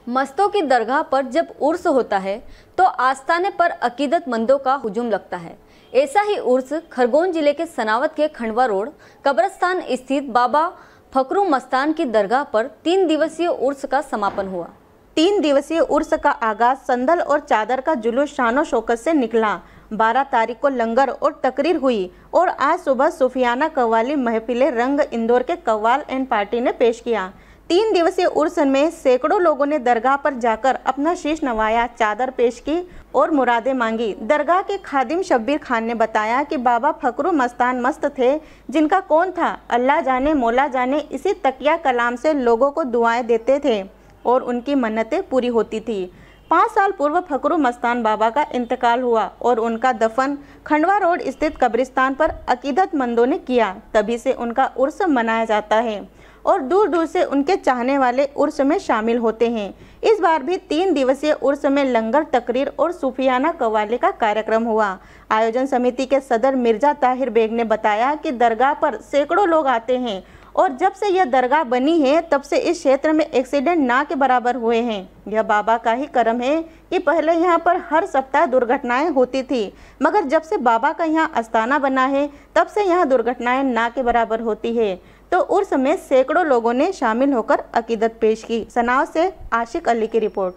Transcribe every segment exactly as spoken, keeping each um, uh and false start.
मस्तों की दरगाह पर जब उर्स होता है तो आस्थाने पर अकीदतमंदों का हुजूम लगता है। ऐसा ही उर्स खरगोन जिले के सनावत के खंडवा रोड कब्रस्तान स्थित बाबा फकरू मस्तान की दरगाह पर तीन दिवसीय उर्स का समापन हुआ। तीन दिवसीय उर्स का आगाज संदल और चादर का जुलूस शानो शौकत से निकला। बारह तारीख को लंगर और तकरीर हुई और आज सुबह सूफियाना कव्वाली महफिले रंग इंदौर के कव्वाल एंड पार्टी ने पेश किया। तीन दिवसीय उर्स में सैकड़ों लोगों ने दरगाह पर जाकर अपना शीश नवाया, चादर पेश की और मुरादें मांगी। दरगाह के खादिम शब्बीर खान ने बताया कि बाबा फकरू मस्तान मस्त थे, जिनका कौन था अल्लाह जाने मौला जाने। इसी तकिया कलाम से लोगों को दुआएं देते थे और उनकी मन्नतें पूरी होती थी। पाँच साल पूर्व फकरू मस्तान बाबा का इंतकाल हुआ और उनका दफन खंडवा रोड स्थित कब्रिस्तान पर अकीदतमंदों ने किया। तभी से उनका उर्स मनाया जाता है और दूर दूर से उनके चाहने वाले उर्स में शामिल होते हैं। इस बार भी तीन दिवसीय उर्स में लंगर, तकरीर और सूफियाना कव्वाली का कार्यक्रम हुआ। आयोजन समिति के सदर मिर्जा ताहिर बेग ने बताया कि दरगाह पर सैकड़ों लोग आते हैं और जब से यह दरगाह बनी है तब से इस क्षेत्र में एक्सीडेंट ना के बराबर हुए हैं। यह बाबा का ही करम है कि पहले यहाँ पर हर सप्ताह दुर्घटनाएं होती थी, मगर जब से बाबा का यहाँ आस्थाना बना है तब से यहाँ दुर्घटनाएं ना के बराबर होती है। तो उर्स में सैकड़ों लोगों ने शामिल होकर अकीदत पेश की। सनाव से आशिक अली की रिपोर्ट।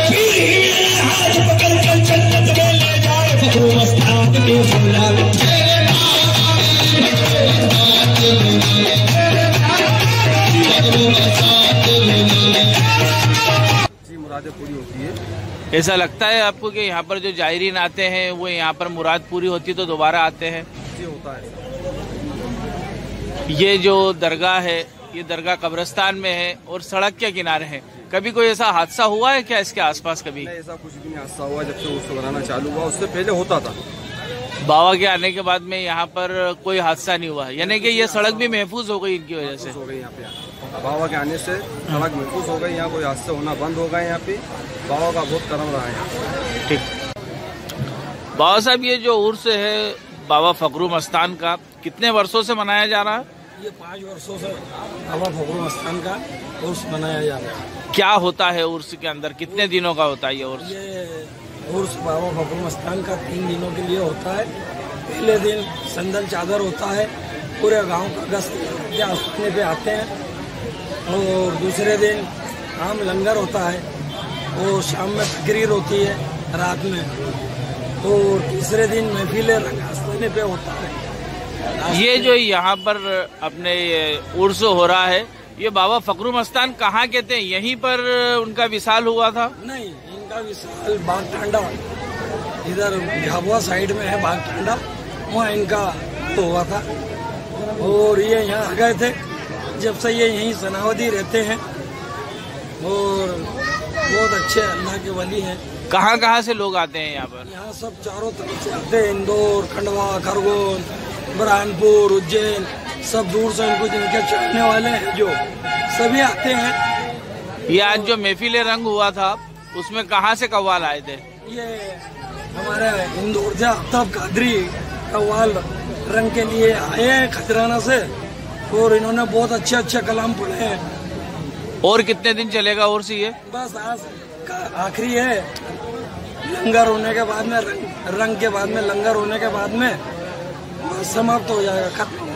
मुरादें पूरी होती है। ऐसा लगता है आपको कि यहाँ पर जो जायरीन आते हैं वो यहाँ पर मुराद पूरी होती तो दोबारा आते हैं? जी होता है। ये जो दरगाह है ये दरगाह कब्रिस्तान में है और सड़क के किनारे है। कभी कोई ऐसा हादसा हुआ है क्या इसके आसपास? कभी नहीं, ऐसा कुछ भी नहीं हादसा हुआ। जब से उर्स बनाना चालू हुआ उससे पहले होता था। बाबा के आने के बाद में यहाँ पर कोई हादसा नहीं हुआ, यानी कि ये सड़क भी महफूज हो गई इनकी वजह से? हो गई यहाँ पे, बाबा के आने से सड़क महफूज हो गई। यहाँ कोई हादसा होना बंद हो गए। यहाँ पे बाबा का बहुत करम रहा है यहाँ। ठीक। बाबा साहब, ये जो उर्स है बाबा फकरू मस्तान का कितने वर्षों से मनाया जा रहा है? ये पाँच वर्षों से बाबा फकरू मस्तान का उर्स मनाया जा रहा है। क्या होता है उर्स के अंदर? कितने दिनों का होता है ये उर्स? ये उर्स बाबा फकरू मस्तान का तीन दिनों के लिए होता है। पहले दिन संदल चादर होता है, पूरे गांव का गश्त के आस्थाने पे आते हैं। और दूसरे दिन आम लंगर होता है और शाम में तकरीर होती है रात में। और तीसरे दिन महफिल रंग आस्थाने पे होता है। ये जो यहाँ पर अपने उर्स हो रहा है ये बाबा फकरू मस्तान कहाँ कहते हैं? यहीं पर उनका विशाल हुआ था? नहीं, इनका विशाल बाग टांडा इधर झाबुआ साइड में है, बाग टांडा, वहाँ इनका तो हुआ था। और ये यहाँ आ गए थे जब से ये यहीं सनावदी रहते हैं और बहुत अच्छे अल्लाह के वली हैं। कहाँ कहाँ से लोग आते हैं यहाँ पर? यहाँ सब चारों तरफ से आते हैं। इंदौर, खंडवा, खरगोन, बुरहानपुर, उज्जैन, सब दूर से इनको जिनके चाहने वाले हैं जो सभी आते हैं। ये आज जो महफिल रंग हुआ था उसमें कहाँ से कव्वाल आए थे? ये हमारे इंदौर से आफ्ताब कादरी कव्वाल रंग के लिए आए हैं खजराना से और इन्होंने बहुत अच्छे अच्छे कलाम पढ़े हैं। और कितने दिन चलेगा उर्स ये? बस आज का आखिरी है। लंगर होने के बाद में रंग, रंग के बाद में लंगर होने के बाद में समाप्त हो जाएगा, खत्म।